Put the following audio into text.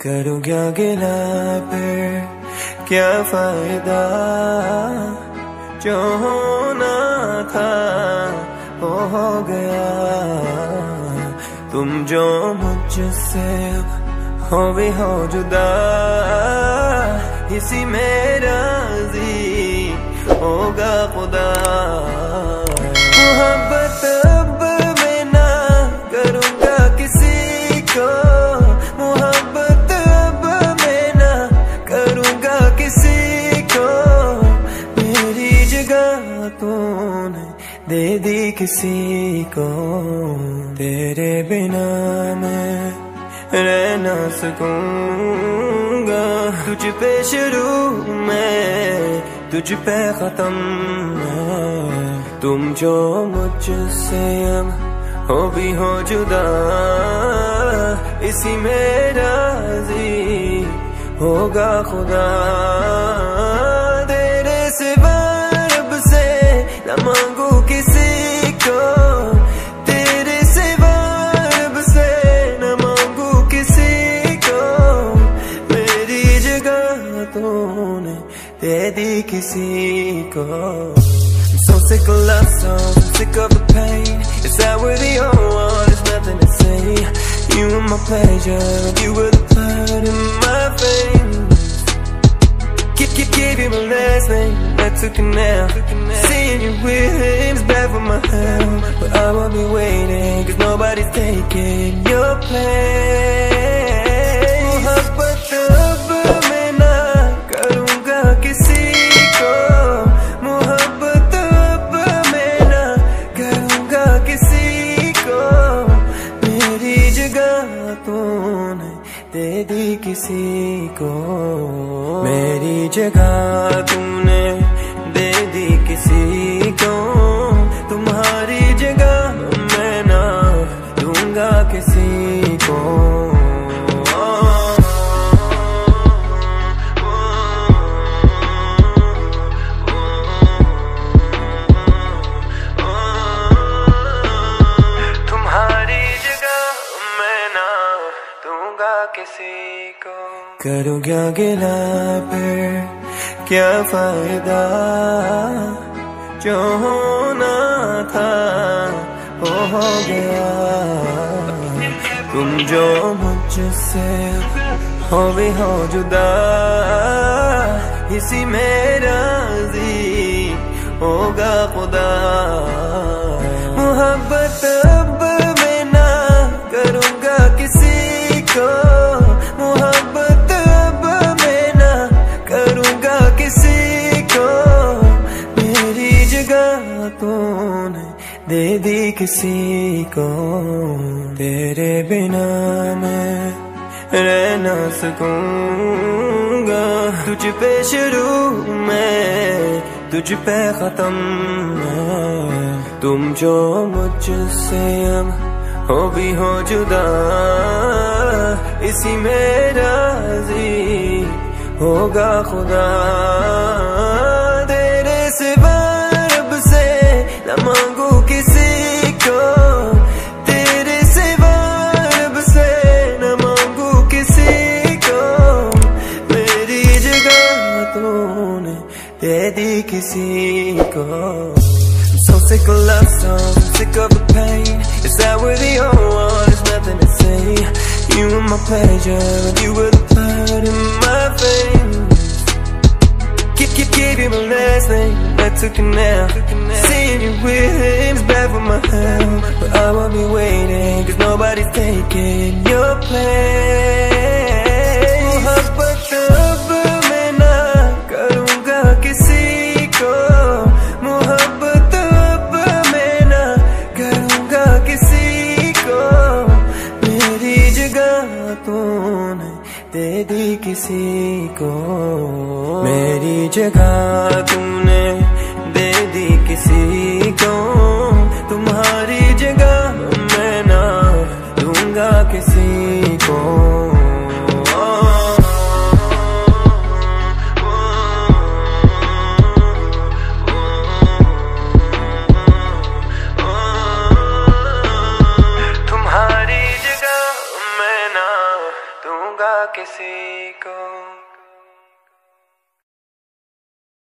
करूँ क्या गिला फिर क्या फायदा, जो होना था हो गया। तुम जो मुझसे हो भी हो जुदा, इसी में राज़ी होगा खुदा। मोहब्बत अब मैं ना करूँगा किसी को, मोहब्बत अब मैं ना करूँगा किसी को। मेरी जगह तूने दे दी किसी को, तेरे बिना मैं रह ना सकूंगा। तुझ पे शुरू में तुझ पे खत्म, तुम जो मुझसे अब हो भी हो जुदा, इसी में राज़ी होगा खुदा। तेरे सिवा रब से न मांगू किसी को, तेरे सिवा रब से न मांगू किसी को। मेरी जगह तूने दे दी किसी को। So sick of love songs, sick of the pain. It's that we're the only one, there's nothing to say. You were my pleasure, you were the blood in my veins. Gave you my last name, I took it now. Seeing you with him is bad for my health, but I will be waiting, cause nobody's taking your place. Mohabbat ab मैं ना करूँगा किसी को, मोहब्बत अब मैं ना करूँगा किसी को। मेरी जगह तूने दे दी किसी को, मेरी जगह तूने दे दी किसी को। तुम्हारी जगह मैं ना दूंगा किसी को। किसी को करूँ क्या गिला फिर क्या फायदा, जो होना था हो गया। तुम जो मुझसे हो भी हो जुदा, इसी में राज़ी होगा खुदा। मोहब्बत अब मैं ना करूँगा किसी को, मोहब्बत अब मैं ना करूँगा किसी को। मेरी जगह तूने दे दी किसी को, तेरे बिना मैं रह ना सकूंगा। तुझ पे शुरू में तुझ पे खत्म, तुम जो मुझसे अब हो भी हो जुदा, इसी में राज़ी होगा खुदा। तेरे सिवा रब से न मांगू किसी को, तेरे सिवा रब से न मांगू किसी को। मेरी जगह तूने दे दी किसी को। So sick of love songs, sick of the pain. It's that we're the only one, there's nothing to say. You were my pleasure, you were the blood in my veins. Gave you my last name, I took it now. Seeing you with him is bad for my health, but I will be waiting, cause nobody's taking your place. मोहब्बत अब मैं ना करूँगा किसी को, मोहब्बत अब मैं ना करूँगा किसी को। मेरी जगह तूने दे दी किसी को, मेरी जगह तूने दे दी किसी को। तुम्हारी जगह मैं ना दूंगा किसी को। दूंगा किसी को।